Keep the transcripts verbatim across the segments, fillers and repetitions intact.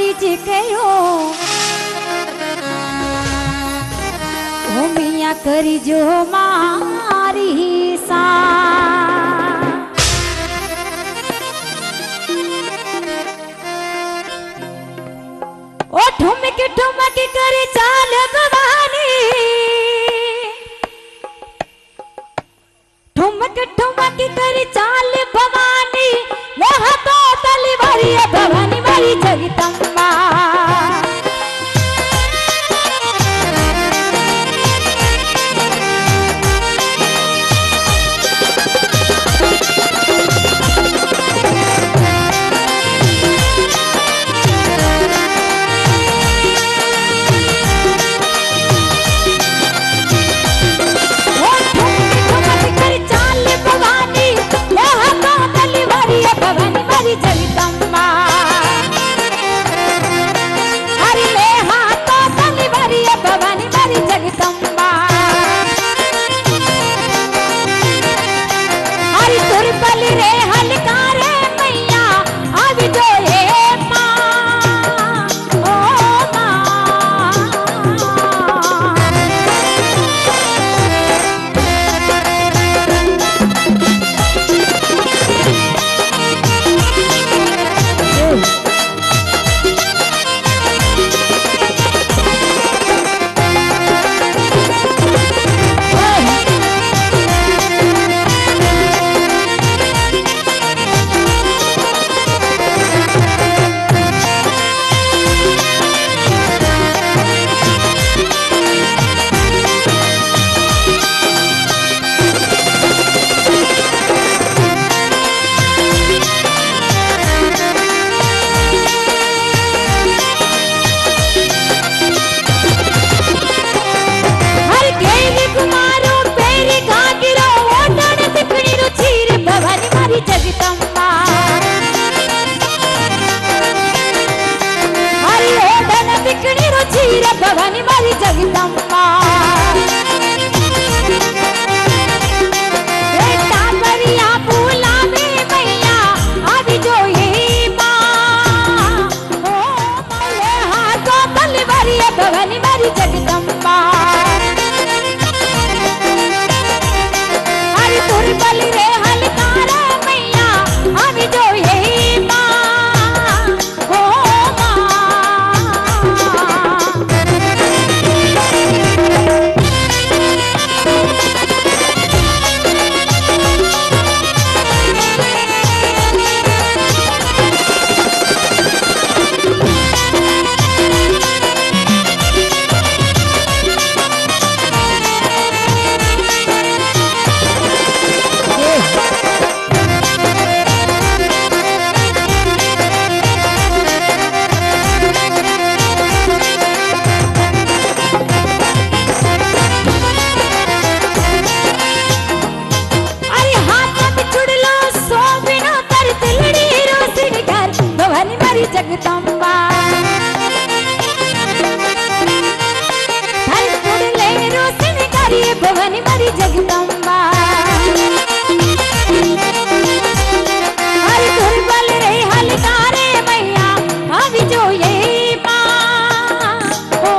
मारी जी कयो ओ मिया करी जो मारी सा ओ ठुमक ठुमक करे चाल भवानी ठुमक ठुमक करे चाल भवानी मोह तो तलवारी भवानी मारी जगदम्बा भवानी मारी जगदम्बा बेटा परिया भूला में मैया अभी जो ये माँ ओ मले हाथों तलवारी भवानी मारी जगदम्बा हरि तुर बलि रे हलकारा मैया अभी जो ये माँ ओ जगदम्बा हर पुड़ले रोशन करिए भवानी मारी जगदम्बा हर दुर्बल रे हलकारे मैया अभी जो ये माँ ओ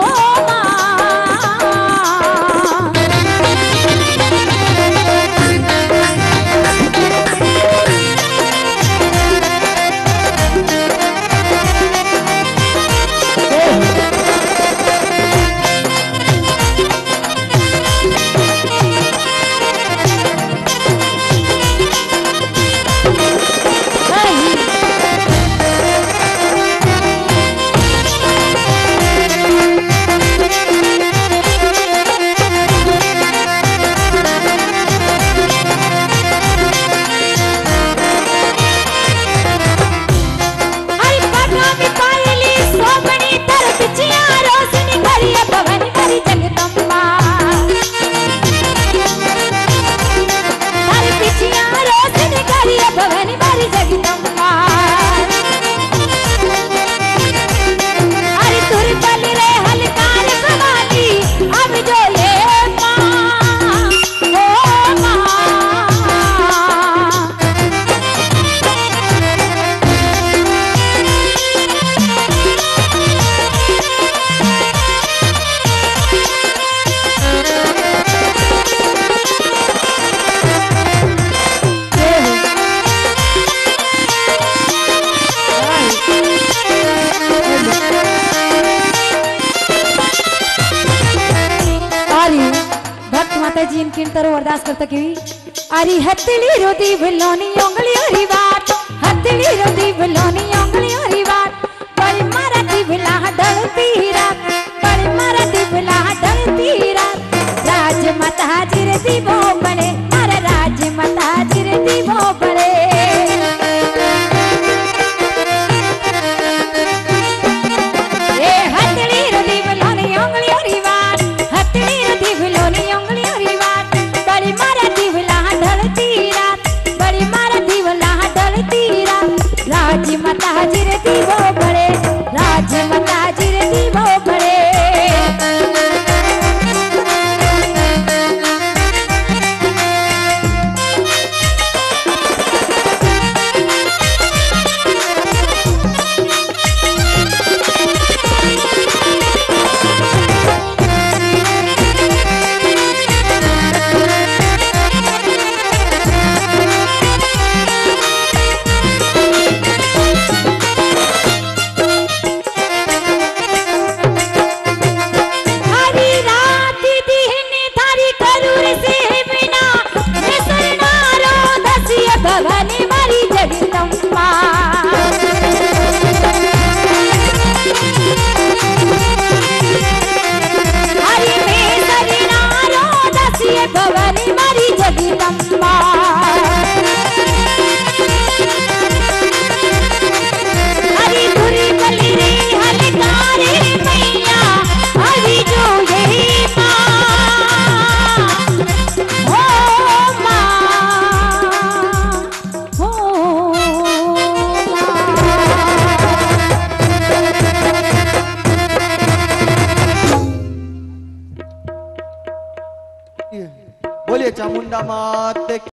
माता जी इनकी तरह अरदास करता कि अरे हथली रोदी भलोनी उंगली हरी बात हथली रोदी भलोनी उंगली हरी बात बड़ी मारा दी भला डलती रात बड़ी मारा दी भला डलती रात राज माता जी रे दीवो बड़े मारा राज माता जी रे दीवो बड़े ए हथली रोदी भलोनी उंगली हरी बात हथली रोदी भलोनी उंगली हरी बात बड़ी मारा दी भला डलती रात बड़ी मारा दी भला डलती रात राज माता जी रे दीवो बड़े राज माता जी रे दीवो बड़े भवानी मारी जगदम्बा हरि में सरिनारो दसिए भवानी मारी जगदम्बा हरि गुरी बलि रे हलकारे मैया हरि जो यही माँ हो माँ बोलिए चामुंडा माते